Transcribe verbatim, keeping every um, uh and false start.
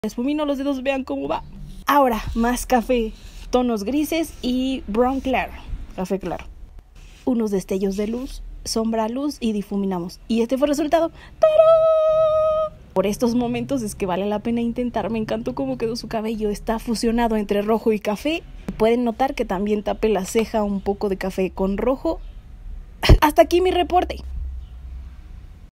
Difumino los dedos, vean cómo va. Ahora, más café, tonos grises y brown claro, café claro. Unos destellos de luz, sombra, luz y difuminamos. Y este fue el resultado. ¡Tarán! Por estos momentos es que vale la pena intentar. Me encantó cómo quedó su cabello. Está fusionado entre rojo y café. Pueden notar que también tapé la ceja un poco de café con rojo. Hasta aquí mi reporte.